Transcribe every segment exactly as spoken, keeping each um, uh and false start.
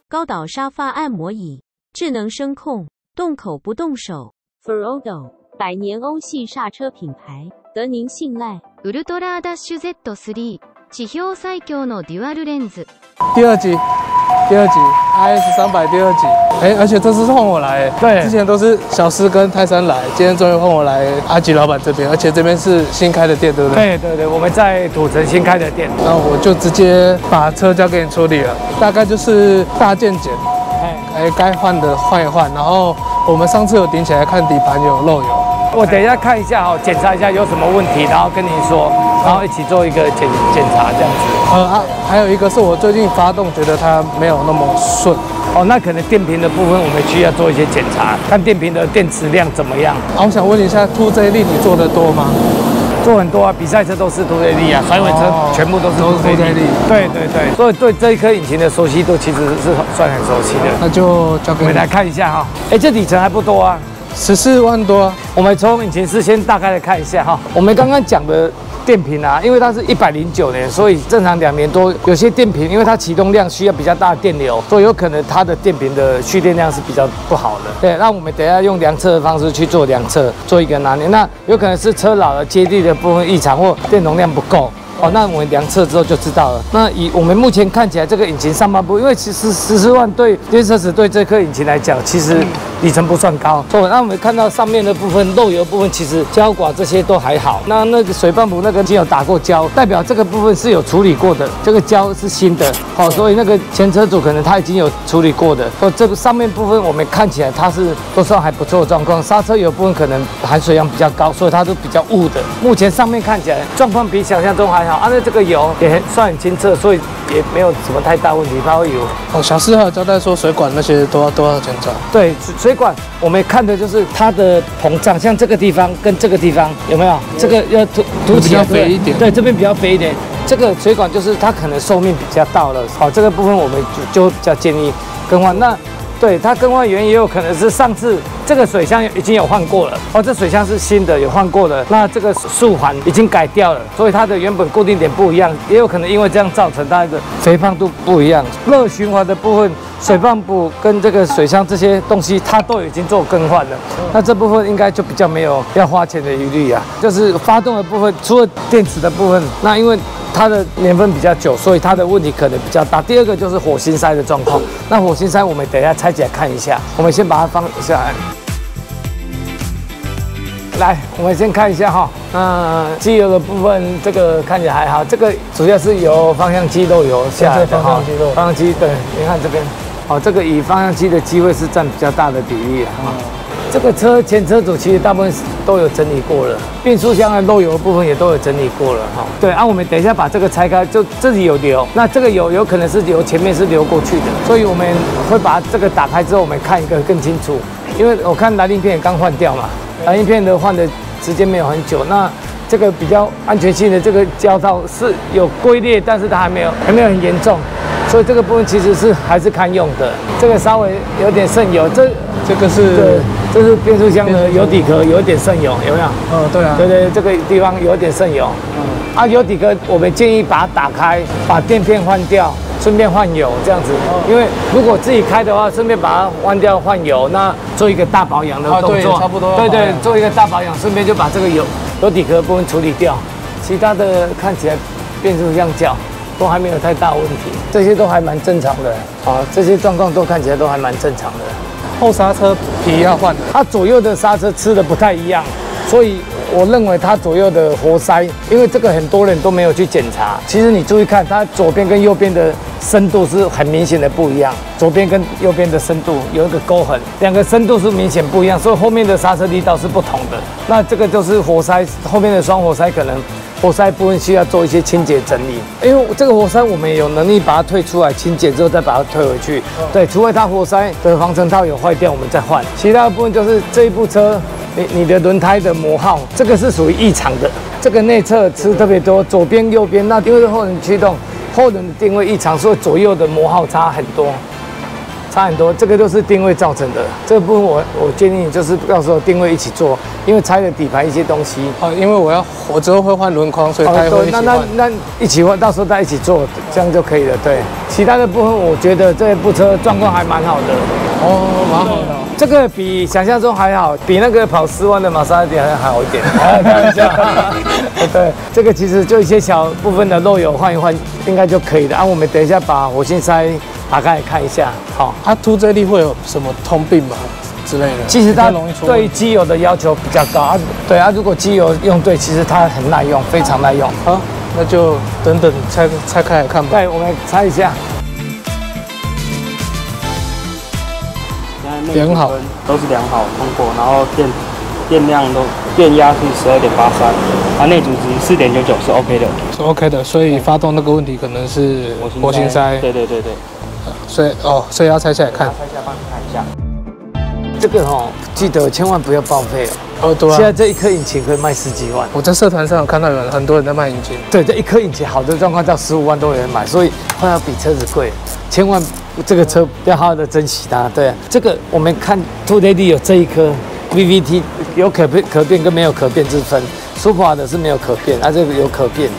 高岛沙发按摩椅，智能声控，动口不动手。Ferodo 百年欧系刹车品牌，得您信赖。 ウルトラダッシュ ゼットスリー 地表最強のデュアルレンズ。 第二集，第二集 I S 三百第二集，哎，而且这次是换我来，对，之前都是小施跟泰山来，今天终于换我来阿吉老板这边，而且这边是新开的店，对不对？ 对对对，我们在土城新开的店， 然后我就直接把车交给你处理了，大概就是大件检，哎哎，该换的换一换，然后我们上次有顶起来看底盘有漏油。 我等一下看一下哈，检查一下有什么问题，然后跟您说，然后一起做一个检检查这样子。 呃啊，还有一个是我最近发动觉得它没有那么顺， 哦，那可能电瓶的部分我们需要做一些检查，看电瓶的电池量怎么样。 啊，我想问一下 two J 力你做的多吗？ 做很多啊，比赛车都是two J力啊，甩尾车全部都是two J力。对对对，所以对这一颗引擎的熟悉度其实是算很熟悉的。 那就交给你。 我们来看一下哈，哎，这里程还不多啊。 十四万多， 我们从引擎室先大概的看一下哈。我们刚刚讲的电瓶啊，因为它是一百零九年，所以正常两年多，有些电瓶因为它启动量需要比较大的电流，所以有可能它的电瓶的蓄电量是比较不好的。对，那我们等一下用量测的方式去做量测，做一个拿捏。那有可能是车老了，接地的部分异常或电容量不够。 哦，那我们量测之后就知道了。那以我们目前看起来，这个引擎上半部，因为其实十四万对电车子对这颗引擎来讲，其实里程不算高。哦，那我们看到上面的部分漏油部分，其实胶管这些都还好。那那个水泵浦那个已经有打过胶，代表这个部分是有处理过的，这个胶是新的。好，所以那个前车主可能他已经有处理过的。哦，这个上面部分我们看起来它是都算还不错的状况。刹车油部分可能含水量比较高，所以它都比较雾的。目前上面看起来状况比想象中还好。 啊，那这个油也很算很清澈，所以也没有什么太大问题。它会有哦，小施还有交代说水管那些都要都要检查。 对，水管我们看的就是它的膨胀，像这个地方跟这个地方有没有？这个要凸凸起来比较肥一点。 对，这边比较肥一点。这个水管就是它可能寿命比较到了，好，这个部分我们就就比较建议更换。那 对它更换原因也有可能是上次这个水箱已经有换过了哦，这水箱是新的，有换过的。那这个束环已经改掉了，所以它的原本固定点不一样，也有可能因为这样造成它的肥胖度不一样。热循环的部分，水泵浦跟这个水箱这些东西，它都已经做更换了。那这部分应该就比较没有要花钱的疑虑啊。就是发动的部分，除了电池的部分，那因为 它的年份比较久，所以它的问题可能比较大。第二个就是火星塞的状况。那火星塞我们等一下拆起来看一下。我们先把它放下来。来，我们先看一下哈。那机油的部分，这个看起来还好。这个主要是由方向机漏油下来的哈。方向机漏。方向机对，你看这边，哦，这个以方向机的机会是占比较大的比例啊。 这个车前车主其实大部分都有整理过了，变速箱的漏油的部分也都有整理过了哈。对，啊，我们等一下把这个拆开，就这里有流，那这个油有可能是流前面是流过去的，所以我们会把这个打开之后，我们看一个更清楚。因为我看来鳞片也刚换掉嘛，来鳞片的换的时间没有很久，那这个比较安全性的这个胶套是有龟裂，但是它还没有还没有很严重，所以这个部分其实是还是堪用的。这个稍微有点渗油，这这个是。对 这是变速箱的油底壳有一点渗油，有没有？ 嗯，对啊。 对对，这个地方有一点渗油。嗯。啊，油底壳我们建议把它打开，把垫片换掉，顺便换油这样子。因为如果自己开的话，顺便把它换掉换油，那做一个大保养的动作。 啊，对，差不多。 对对，做一个大保养，顺便就把这个油油底壳部分处理掉。其他的看起来变速箱角都还没有太大问题，这些都还蛮正常的。啊，这些状况都看起来都还蛮正常的。 后刹车皮要换的， 它左右的刹车吃的不太一样，所以我认为它左右的活塞，因为这个很多人都没有去检查。其实你注意看，它左边跟右边的深度是很明显的不一样，左边跟右边的深度有一个沟痕，两个深度是明显不一样，所以后面的刹车力道是不同的。那这个就是活塞后面的双活塞可能。 活塞部分需要做一些清洁整理，因为这个活塞我们有能力把它退出来清洁之后再把它退回去。对，除非它活塞的防尘套有坏掉，我们再换。其他的部分就是这一部车，你你的轮胎的磨耗，这个是属于异常的。这个内侧吃特别多，左边右边，那因为是后轮驱动，后轮的定位异常，所以左右的磨耗差很多。差差很多。这个都是定位造成的。这个部分我我建议就是到时候定位一起做，因为拆了底盘一些东西。 哦，因为我要我之后会换轮框，所以它也会一起换。 那那那一起换，到时候再一起做，这样就可以了。对，其他的部分我觉得这部车状况还蛮好的。 哦，蛮好的。 这个比想象中还好，比那个跑十万的玛莎拉蒂还好一点。开玩笑。对，这个其实就一些小部分的漏油换一换，应该就可以了。啊，我们等一下把火星塞打开来看一下。好， 它凸这力会有什么通病吗之类的？ 其实它对机油的要求比较高啊。对啊，如果机油用对，其实它很耐用，非常耐用。 好，那就等等拆拆开来看吧。 对，我们拆一下。 量好， 都是量好通过，然后电电量都电压是十二点八三，啊内阻值四点九九是 OK 的， 是 OK 的，所以发动那个问题可能是活性塞。 对对对对。 所以哦，所以要拆下来看。 拆下来帮你看一下。 这个哦，记得千万不要报废哦。 哦，对啊。 现在这一颗引擎可以卖十几万。 我在社团上有看到有很多人在卖引擎。 对，这一颗引擎好的状况到十五万都有人买，所以会要比车子贵，千万。这个车要好好的珍惜它，对、啊。这个我们看 Two Lady 有这一颗 V V T 有可变可变跟没有可变之分 ，Supra 的是没有可变，啊这个有可变。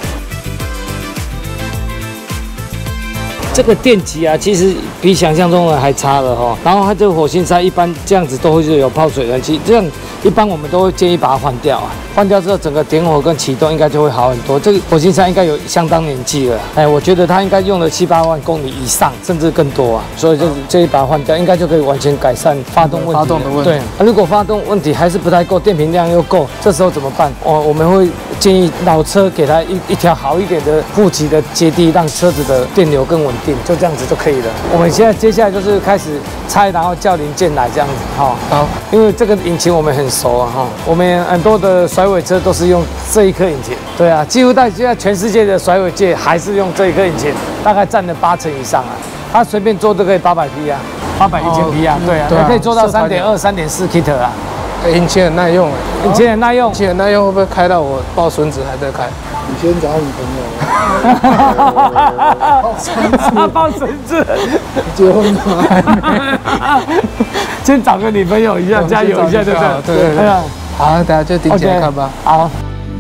这个电极啊，其实比想象中的还差了哈。然后它这个火星塞一般这样子都会是有泡水的，其实这样一般我们都会建议把它换掉啊。换掉之后，整个点火跟启动应该就会好很多。这个火星塞应该有相当年纪了，哎，我觉得它应该用了七八万公里以上，甚至更多啊。所以就建议把它换掉，应该就可以完全改善发动问题。 发动的问题。 对，啊、如果发动问题还是不太够，电瓶量又够，这时候怎么办？我我们会建议老车给它一一条好一点的护级的阶梯，让车子的电流更稳定，就这样子就可以了。我们现在接下来就是开始拆，然后叫零件来这样子哈。好，因为这个引擎我们很熟啊哈，我们很多的甩尾车都是用这一颗引擎。对啊，几乎在现在全世界的甩尾界还是用这一颗引擎，大概占了八成以上啊。它随便做都可以八百匹啊，八百一千匹啊，对啊，也可以做到三点二、三点四 K 啊。 引擎很耐用哎， 引擎很耐用， 引擎很耐用，会不会开到我抱孙子还在开？ 你先找女朋友。 抱孙子，抱孙子， 结婚了吗？ 先找个女朋友一下，加油一下，对不对？ 对对对。好，等下就顶起来看吧。 好。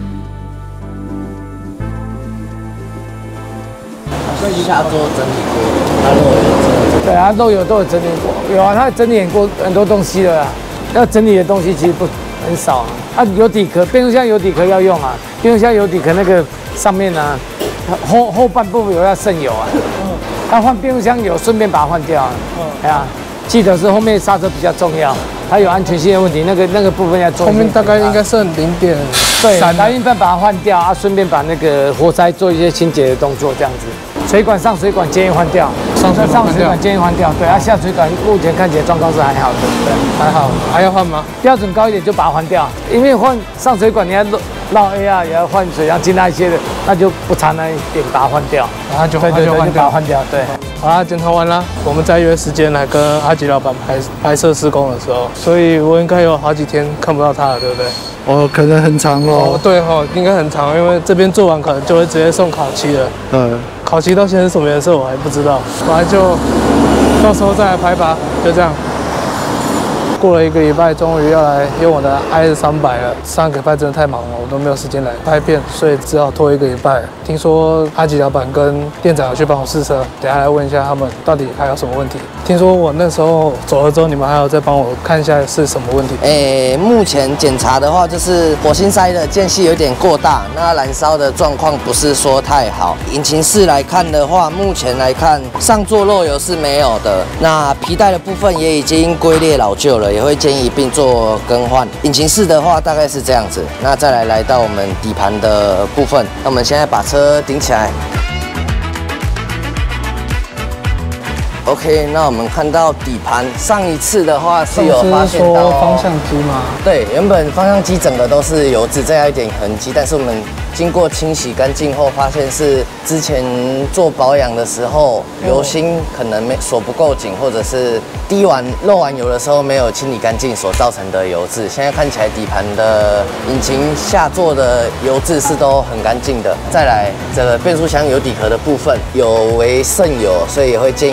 好像一下做整理过，它漏油。 对啊，漏油都有整理过，有啊，它整理过很多东西了。要整理的东西其实不很少啊。啊，油底壳，变速箱油底壳要用啊。变速箱油底壳那个上面呢、啊，后后半部有要渗油啊。嗯。要换变速箱油，顺便把它换掉啊。嗯。哎呀，记得是后面刹车比较重要，它有安全性的问题，那个那个部分要做。 后面大概应该剩零点对，来一半把它换掉啊，顺便把那个活塞做一些清洁的动作，这样子。水管上水管建议换掉，上水上水管建议换掉。对，啊下水管目前看起来状况是还好的，对， 还好。还要换吗？ 标准高一点就把它换掉，因为换上水管你要绕 A R 也要换水箱进那一些的，那就不差那一点把它换掉， 然后就对对对，就把它换掉。对， 好啦，检查完了，我们再约时间来跟阿吉老板拍拍摄施工的时候，所以我应该有好几天看不到他了，对不对？ 哦，可能很长哦。 哦，对哦，应该很长，因为这边做完可能就会直接送烤漆了。 嗯。 烤漆到现在是什么颜色我还不知道，本来就到时候再来拍吧，就这样。过了一个礼拜，终于要来用我的 I S 三百了。上个礼拜真的太忙了，我都没有时间来拍片，所以只好拖一个礼拜。听说阿吉老板跟店长有去帮我试车，等一下来问一下他们到底还有什么问题。听说我那时候走了之后，你们还有再帮我看一下是什么问题？ 诶，目前检查的话，就是火星塞的间隙有点过大，那燃烧的状况不是说太好。引擎室来看的话，目前来看上座漏油是没有的，那皮带的部分也已经龟裂老旧了，也会建议一并做更换。引擎室的话大概是这样子，那再来来到我们底盘的部分，那我们现在把车顶起来。OK， 那我们看到底盘，上一次的话是有发现到方向机吗？ 对，原本方向机整个都是油渍，再有一点痕迹，但是我们经过清洗干净后，发现是之前做保养的时候油芯可能没锁不够紧，或者是滴完漏完油的时候没有清理干净所造成的油渍。现在看起来底盘的引擎下座的油渍是都很干净的。再来，这个变速箱油底壳的部分有为渗油，所以也会建议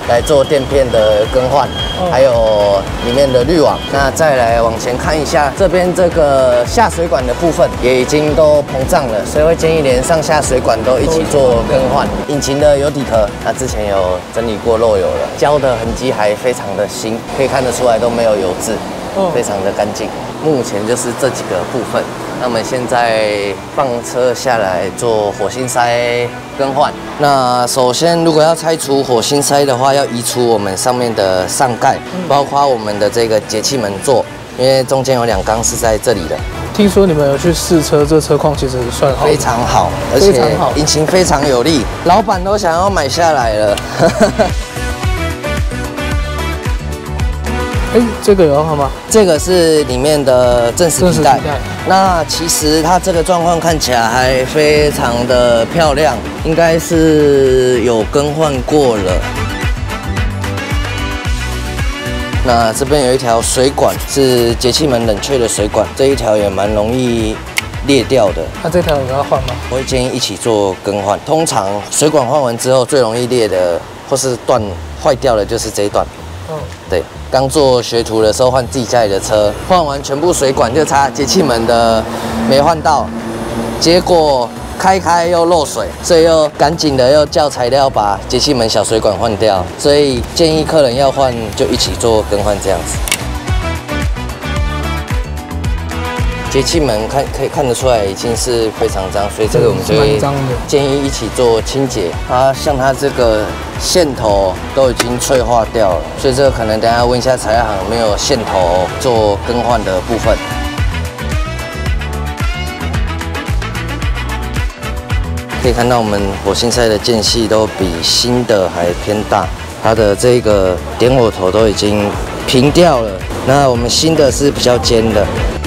来做垫片的更换，还有里面的滤网。那再来往前看一下，这边这个下水管的部分也已经都膨胀了，所以会建议连上下水管都一起做更换。引擎的油底壳，那之前有整理过漏油了，胶的痕迹还非常的新，可以看得出来都没有油渍，非常的干净。目前就是这几个部分。那我们现在放车下来做火星塞更换。那首先，如果要拆除火星塞的话，要移除我们上面的上盖，包括我们的这个节气门座，因为中间有两缸是在这里的。 听说你们有去试车，这车况其实算好， 非常好，而且引擎非常有力，老板都想要买下来了。 哎，这个有要看吗？ 这个是里面的正时皮带。那其实它这个状况看起来还非常的漂亮，应该是有更换过了。那这边有一条水管是节气门冷却的水管，这一条也蛮容易裂掉的。 那这条有要换吗？ 我会建议一起做更换。通常水管换完之后，最容易裂的或是断坏掉的就是这一段。嗯，对。刚做学徒的时候换自己家里的车，换完全部水管就差节气门的没换到，结果开开又漏水，所以又赶紧的又叫材料把节气门小水管换掉。所以建议客人要换就一起做更换这样子。节气门看可以看得出来已经是非常脏，所以这个我们就会建议一起做清洁。它像它这个线头都已经脆化掉了，所以这个可能等一下问一下材料行有没有线头做更换的部分。可以看到我们火星塞的间隙都比新的还偏大，它的这个点火头都已经平掉了。那我们新的是比较尖的。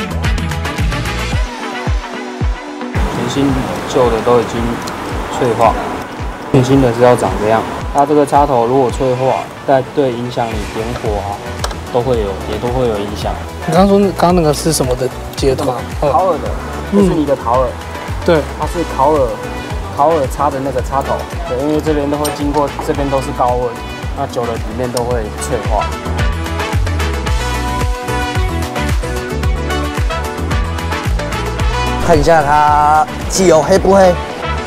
新旧的都已经脆化，全新的是要长这样。它这个插头如果脆化，但对影响你点火啊，都会有，也都会有影响。 你刚刚说刚刚那个是什么的接头？ 烤耳的，这是你的烤耳。 对， 它是烤耳，烤耳插的那个插头。对，因为这边都会经过，这边都是高温，那久了里面都会脆化。 看一下它机油黑不黑？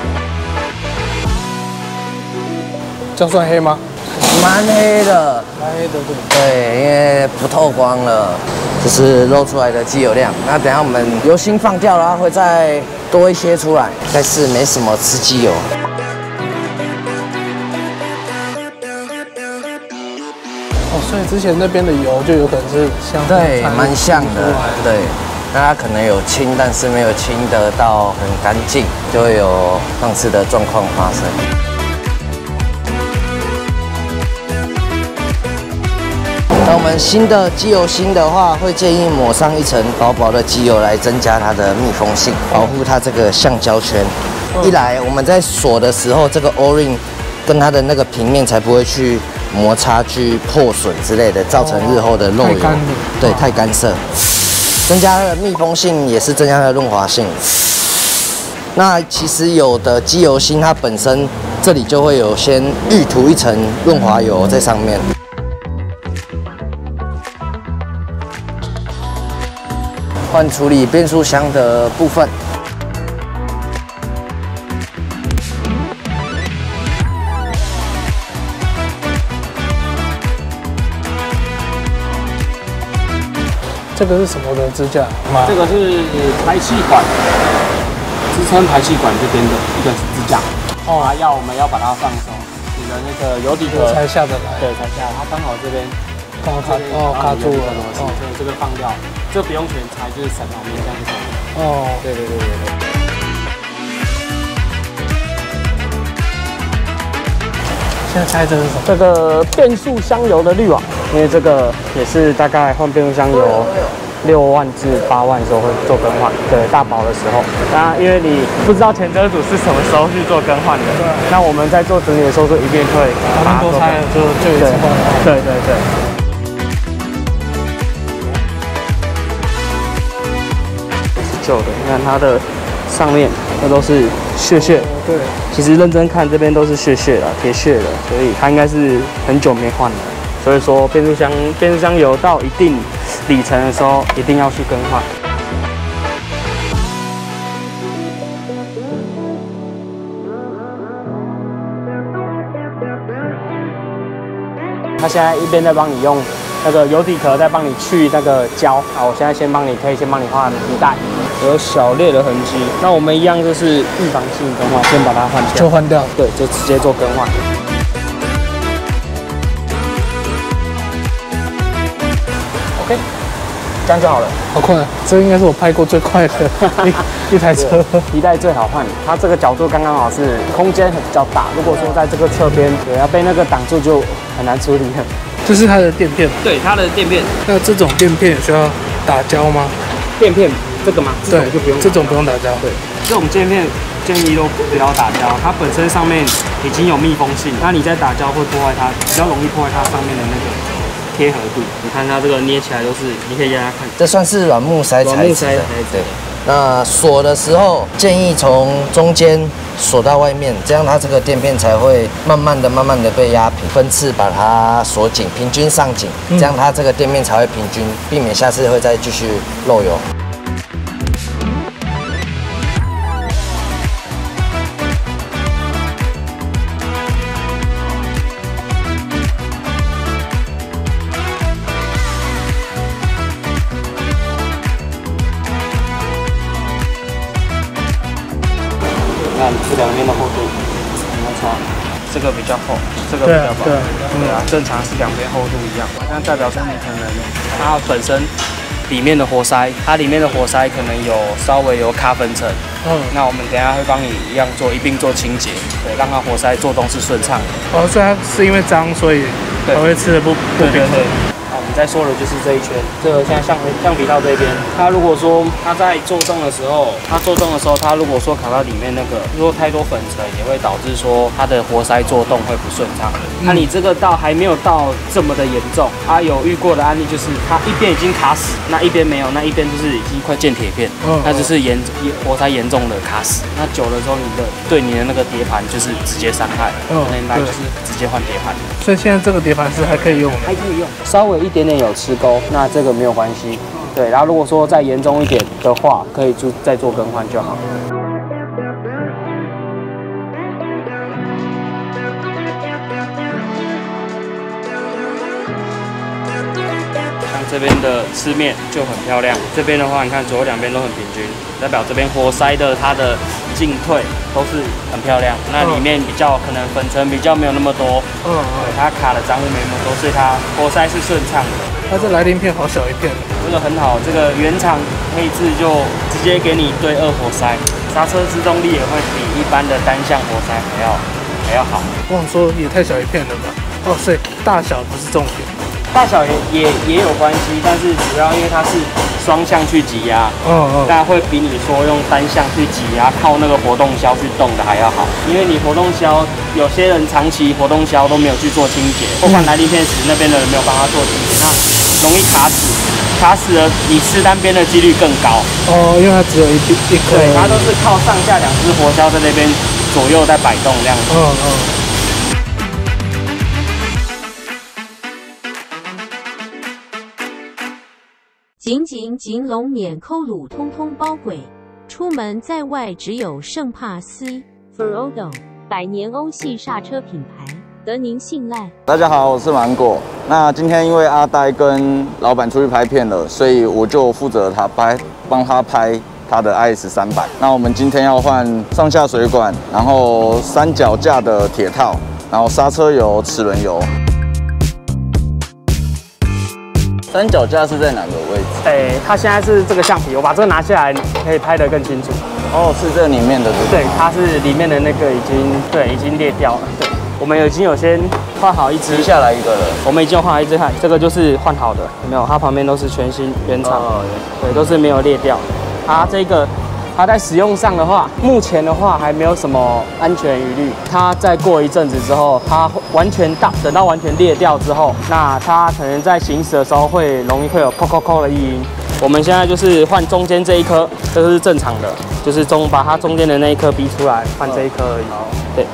这样算黑吗？ 蛮黑的， 蛮黑的，对。 对，因为不透光了，这是漏出来的机油量。那等一下我们油芯放掉了，会再多一些出来，但是没什么吃机油。 哦，所以之前那边的油就有可能是像对，蛮像的，对。那它可能有清，但是没有清得到很干净，就会有上次的状况发生。那我们新的机油芯的话，会建议抹上一层薄薄的机油来增加它的密封性，保护它这个橡胶圈。一来我们在锁的时候，这个 O-ring 跟它的那个平面才不会去摩擦、去破损之类的，造成日后的漏油。对，太干涩。增加它的密封性，也是增加它的润滑性。那其实有的机油芯它本身这里就会有先预涂一层润滑油在上面。换处理变速箱的部分。 这个是什么的支架？ 这个是排气管，支撑排气管这边的一个支架。哦，啊、要我们要把它放松，你的那个油底壳才下得来。 对，才下。它刚好这边刚好卡哦卡住了， 哦，所以这个放掉，这不用全拆，就是省旁边这样子。 哦， 对对对对对。 现在拆这是什么？ 这个变速箱油的滤网，因为这个也是大概换变速箱油六万至八万的时候会做更换，对，大保的时候。那因为你不知道前车主是什么时候去做更换的，对。那我们在做整理的时候就一定会把它多拆了就就一次换。 对对对。旧的，你看它的上面那都是屑屑。 对， 其实认真看这边都是屑屑了，铁屑了，所以它应该是很久没换了。所以说变速箱变速箱油到一定里程的时候，一定要去更换。他现在一边在帮你用那个油底壳在帮你去那个胶啊，我现在先帮你可以先帮你换皮带，有小裂的痕迹。那我们一样就是预防性更换，先把它换掉， 就换掉， 对，就直接做更换。OK， 这样就好了， 好快，这应该是我拍过最快的一, 一台车。 皮带最好换，它这个角度刚刚好是空间比较大。如果说在这个侧边，对，要被那个挡住就很难处理了。 这是它的垫片， 对，它的垫片。 那这种垫片需要打胶吗？ 垫片这个吗？这种就不用， 这种不用打胶。 对，这种垫片建议都不要打胶，它本身上面已经有密封性，那你在打胶会破坏它，比较容易破坏它上面的那个贴合度。你看它这个捏起来都是，你可以压压看， 这算是软木塞材质的。对。那锁的时候建议从中间锁到外面，这样它这个垫片才会慢慢的、慢慢的被压平，分次把它锁紧，平均上紧，这样它这个垫面才会平均，避免下次会再继续漏油。 看这两边的厚度，你们看，这个比较厚，这个比较薄，对啊，正常是两边厚度一样，那代表说你可能它本身里面的活塞，它里面的活塞可能有稍微有卡粉层，嗯，那我们等一下会帮你一样做一并做清洁，对，让它活塞做动是顺畅的。 哦，所以它是因为脏，所以它会吃的不不平衡。 我们在说的就是这一圈，这个现在橡橡皮套这边，它如果说它在做动的时候，它做动的时候，它如果说卡到里面那个，如果太多粉尘，也会导致说它的活塞做动会不顺畅。那、嗯、你这个到还没有到这么的严重，它有遇过的案例就是它一边已经卡死，那一边没有，那一边就是已经快见铁片，嗯、那就是严活塞严重的卡死。那久了之后，你的对你的那个碟盘就是直接伤害，嗯，那就是直接换碟盘。 所以现在这个碟盘是还可以用的， 还可以用，稍微一点点有吃钩，那这个没有关系。对，然后如果说再严重一点的话，可以就再做更换就好。像这边的刺面就很漂亮，这边的话，你看左右两边都很平均，代表这边活塞的它的进退都是很漂亮。那里面比较可能粉尘比较没有那么多，嗯，对，它卡的脏污没那么多，所以它活塞是顺畅的。 它这来鳞片好小一片， 这个很好，这个原厂配置就直接给你对二活塞，刹车制动力也会比一般的单向活塞还要还要好。 我想说也太小一片了吧？哦，所以大小不是重点， 大小也也也有关系，但是主要因为它是双向去挤压，嗯嗯，当然会比你说用单向去挤压靠那个活动销去动的还要好，因为你活动销有些人长期活动销都没有去做清洁，或换来鳞片时那边的人没有帮他做清洁，那容易卡死，卡死了你吃单边的几率更高。 哦，因为它只有一一颗， 对，它都是靠上下两只活销在那边左右在摆动这样子。嗯嗯。 紧紧紧拢免抠卤通通包鬼，出门在外只有圣帕斯 Ferodo 百年欧系刹车品牌，得您信赖。 大家好，我是芒果。那今天因为阿呆跟老板出去拍片了，所以我就负责他拍，帮他拍他的 I S 三百。那我们今天要换上下水管，然后三脚架的铁套，然后刹车油、齿轮油。三脚架是在哪个位置？ 哎、欸，它现在是这个橡皮，我把这个拿下来，可以拍得更清楚。 哦，是这里面的对。 对，它是里面的那个已经对已经裂掉了。对，我们已经有先换好一只下来一个了。 我们已经换好一只，看这个就是换好的，有没有？它旁边都是全新原厂，哦、对，都是没有裂掉。它这个。它在使用上的话，目前的话还没有什么安全疑虑。它再过一阵子之后，它完全到等到完全裂掉之后，那它可能在行驶的时候会容易会有扣扣扣的异音。 我们现在就是换中间这一颗，这是正常的，就是中把它中间的那一颗逼出来，换这一颗而已。好，对。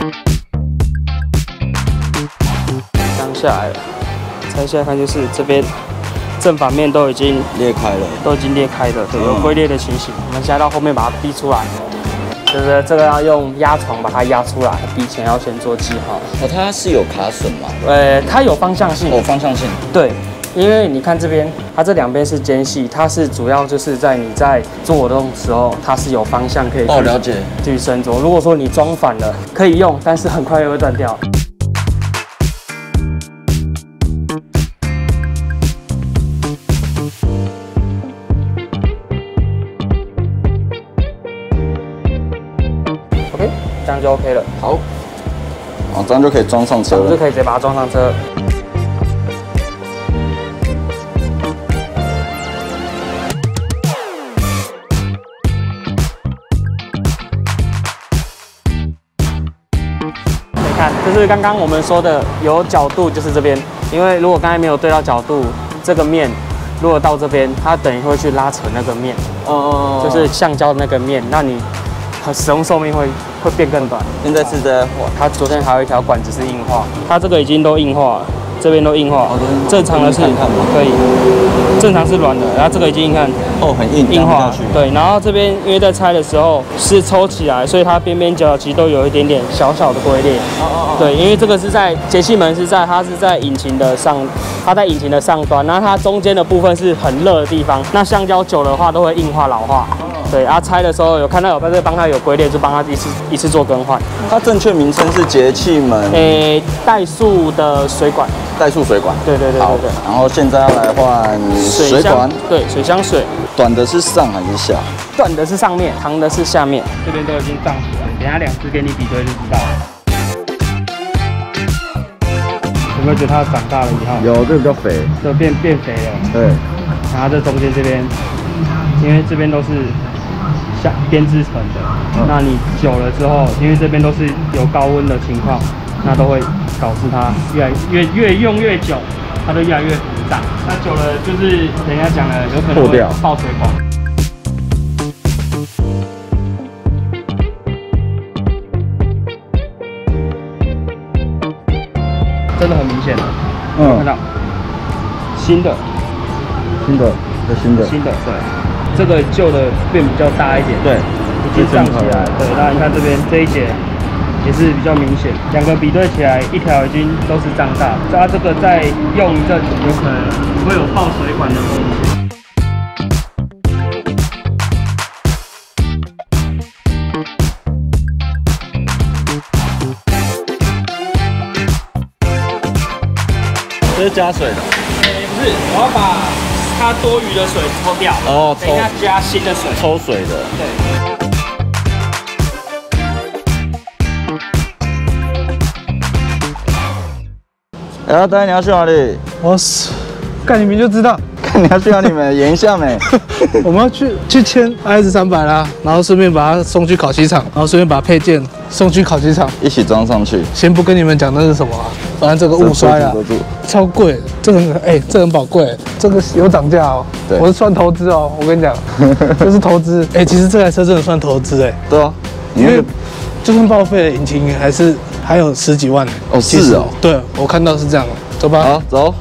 刚下来了，拆下来看就是这边正反面都已经裂开了， 都已经裂开了，对，有龟裂的情形。我们现在到后面把它逼出来。就是这个要用压床把它压出来，逼前要先做记号。 哦，它是有卡榫吗？ 呃，它有方向性。 哦，方向性。 对，因为你看这边，它这两边是间隙，它是主要就是在你在做的时候，它是有方向可以去哦，了解。 去伸缩。如果说你装反了，可以用，但是很快又会断掉。这样就 OK 了。 好，哦，这样就可以装上车了， 就可以直接把它装上车。你看，这是刚刚我们说的有角度，就是这边。因为如果刚才没有对到角度，这个面如果到这边，它等于会去拉扯那个面，哦，就是橡胶的那个面，那你使用寿命会会变更短。 现在是在画， 它昨天还有一条管子是硬化，它这个已经都硬化了，这边都硬化。哦，正常的是可以，正常是软的，然后这个已经看哦很硬， 硬化。对，然后这边因为在拆的时候是抽起来，所以它边边角角其实都有一点点小小的龟裂。哦哦哦。对，因为这个是在节气门是在它是在引擎的上，它在引擎的上端，然后它中间的部分是很热的地方，那橡胶久的话都会硬化老化。对，啊，拆的时候有看到有在这帮它有龟裂，就帮它一次一次做更换。 它正确名称是节气门， 诶，怠速的水管， 怠速水管。 对对对对对。 然后现在要来换水管， 对，水箱水。 短的是上还是下？ 短的是上面，长的是下面。这边都已经胀起来，等下两只给你比对就知道了。有没有觉得它长大了以后？ 有，这个比较肥， 这变变肥了。 对。 然后这中间这边，因为这边都是下编织层的，嗯、那你久了之后，因为这边都是有高温的情况，那都会导致它越来越越用越久，它就越来越浮胀。那久了就是人家讲了，有可能会爆水管。真的很明显，嗯，看到新的， 新的，这新的， 新的，对，这个旧的变比较大一点，对，已经胀起来，对，那你看这边这一节也是比较明显，两个比对起来，一条已经都是胀大，它这个再用一阵，有可能会有爆水管的风险。 这是加水的？ 诶、欸，不是，我要把它多余的水抽掉。哦，等一下加新的水。 抽水的。对。哎，阿呆，你要去哪里？ 我是，看你们就知道。 看你要去哪里没？演一下没？ 我们要去去签 I S 三百啦，然后顺便把它送去烤漆厂，然后顺便把配件送去烤漆厂， 一起装上去。 先不跟你们讲那是什么啊，反正这个雾摔啊，超贵，这个很哎、欸，这很宝贵，这个有涨价哦。对，我是算投资哦，我跟你讲，这是投资。哎、欸，其实这台车真的算投资哎。 对啊， 因为就算报废了，引擎还是还有十几万。 哦，是哦。 对，我看到是这样。走吧。 好，走。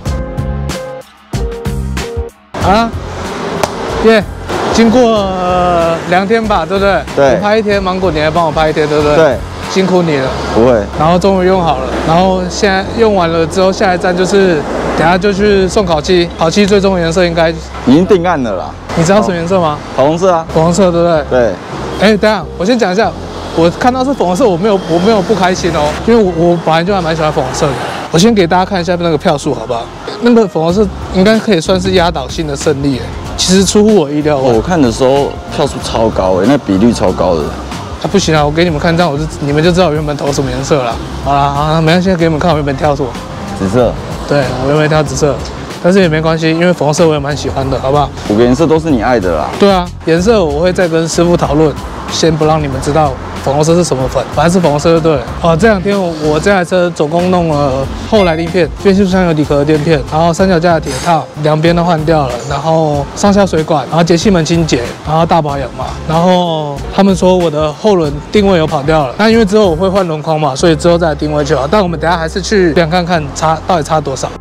啊，耶、yeah, 经过呃两天吧，对不对？ 对。 我拍一天，芒果你还帮我拍一天，对不对？ 对。 辛苦你了。 不会。 然后终于用好了，然后现在用完了之后，下一站就是等下就去送烤漆，烤漆最终颜色应该已经定案了啦。 你知道什么颜色吗？ 粉红色啊。 粉红色，对不对？ 对。 哎、欸，等一下，我先讲一下，我看到是粉红色，我没有我没有不开心哦，因为我我本来就还蛮喜欢粉红色的。我先给大家看一下那个票数，好不好？那个粉红色应该可以算是压倒性的胜利，其实出乎我意料。 哦，我看的时候票数超高哎，那比率超高的。 啊，不行啊，我给你们看这样，我就你们就知道我原本投什么颜色了。好啦，好啦，没关系，给你们看我原本挑什么。 紫色。对， 我原本挑紫色，但是也没关系，因为粉红色我也蛮喜欢的，好不好？ 五个颜色都是你爱的啦。 对啊，颜色我会再跟师傅讨论，先不让你们知道粉红色是什么粉，反正是粉红色就对了。哦，这两天我我这台车总共弄了后来鳞片、变速箱有底壳的垫片，然后三脚架的铁套两边都换掉了，然后上下水管，然后节气门清洁，然后大保养嘛。然后他们说我的后轮定位有跑掉了，那因为之后我会换轮框嘛，所以之后再来定位就好。但我们等一下还是去量看看差到底差多少。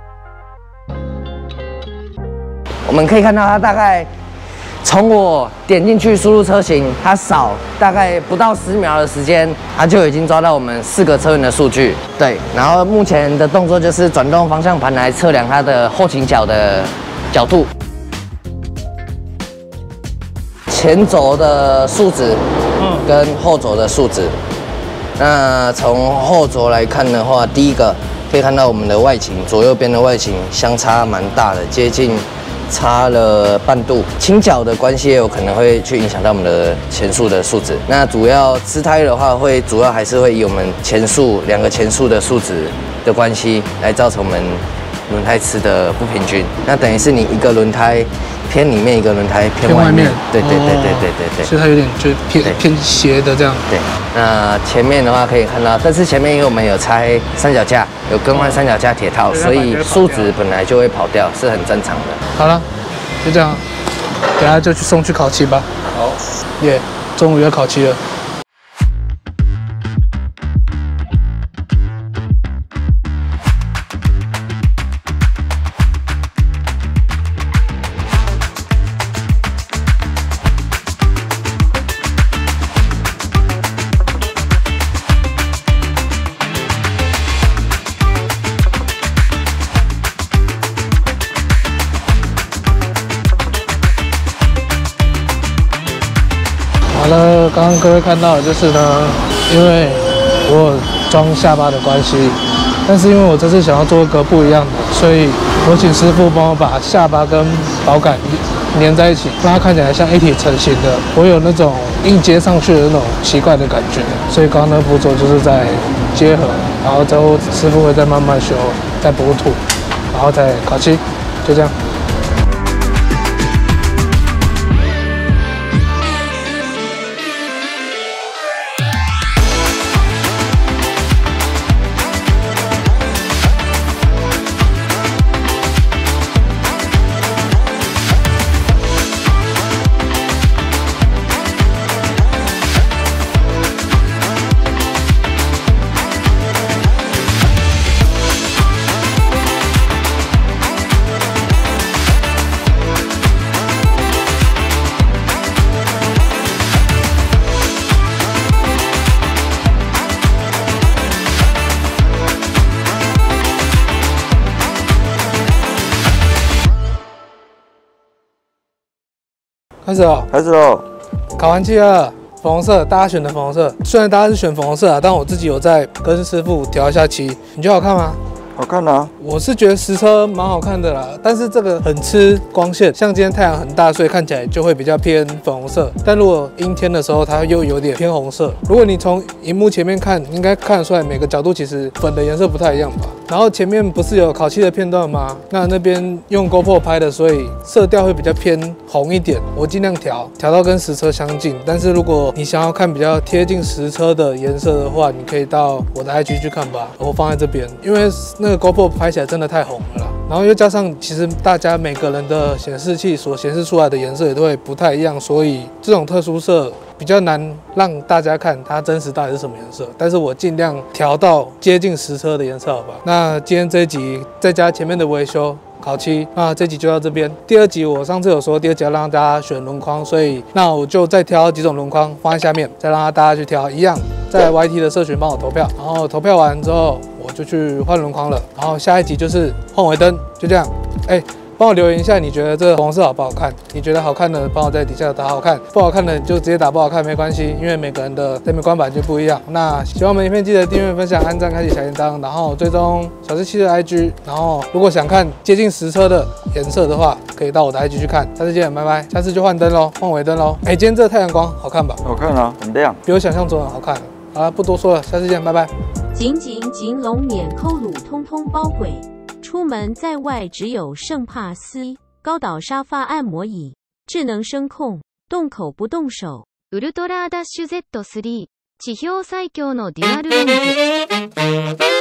我们可以看到它大概从我点进去输入车型，它扫大概不到十秒的时间，它就已经抓到我们四个车源的数据。对，然后目前的动作就是转动方向盘来测量它的后倾角的角度。前轴的数值跟后轴的数值。那从后轴来看的话，第一个可以看到我们的外倾，左右边的外倾相差蛮大的，接近差了半度。倾角的关系也有可能会去影响到我们的前束的数值。那主要吃胎的话，会主要还是会以我们前束两个前束的数值的关系来造成我们轮胎吃的不平均。那等于是你一个轮胎偏里面，一个轮胎偏外面。对对对对对对对。 所以它有点就偏偏斜的这样。 对。那前面的话可以看到，但是前面因为我们有拆三脚架，有更换三脚架铁套，所以数值本来就会跑掉，是很正常的。 好了，就这样，等下就去送去烤漆吧。好。耶， yeah, 中午要烤漆了。好了，刚刚各位看到的就是呢，因为我有装下巴的关系，但是因为我这次想要做一个不一样的，所以我请师傅帮我把下巴跟保杆粘在一起，让它看起来像一体成型的。我有那种硬接上去的那种奇怪的感觉，所以刚刚那步骤就是在结合，然后之后师傅会再慢慢修，再补土，然后再烤漆，就这样。开始了， 开始了。 烤完漆了，粉红色，大家选的粉红色。虽然大家是选粉红色啊，但我自己有在跟师傅调一下漆。你觉得好看吗？ 好看啊！ 我是觉得实车蛮好看的啦，但是这个很吃光线，像今天太阳很大，所以看起来就会比较偏粉红色。但如果阴天的时候，它又有点偏红色。如果你从荧幕前面看，应该看得出来每个角度其实粉的颜色不太一样吧。然后前面不是有烤漆的片段吗？那那边用 GoPro 拍的，所以色调会比较偏红一点。我尽量调，调到跟实车相近。但是如果你想要看比较贴近实车的颜色的话，你可以到我的 I G 去看吧，我放在这边，因为那个 GoPro 拍起来真的太红了啦。然后又加上，其实大家每个人的显示器所显示出来的颜色也都会不太一样，所以这种特殊色比较难让大家看它真实到底是什么颜色。但是我尽量调到接近实车的颜色，好吧？那今天这一集再加前面的维修烤漆，那这集就到这边。第二集我上次有说，第二集要让大家选轮框，所以那我就再挑几种轮框放在下面，再让大家去挑一样，在 Y T 的社群帮我投票，然后投票完之后我就去换轮框了。然后下一集就是换尾灯，就这样。哎，帮我留言一下，你觉得这个红色好不好看？你觉得好看的，帮我在底下打好看；不好看的，你就直接打不好看，没关系，因为每个人的对面观板就不一样。那喜欢我们影片，记得订阅、分享、按赞、开启小铃铛，然后追踪小四七的 I G。然后如果想看接近实车的颜色的话，可以到我的 I G 去看。下次见，拜拜。下次就换灯喽，换尾灯喽。哎，今天这个太阳光好看吧？ 好看啊，很亮， 比我想象中的好看。好了，不多说了，下次见，拜拜。 紧紧紧拢免扣乳，通通包鬼。出门在外，只有圣帕斯高岛沙发按摩椅，智能声控，动口不动手。 ウルトラダッシュ ゼットスリー 地表最強のデュアルレンズ。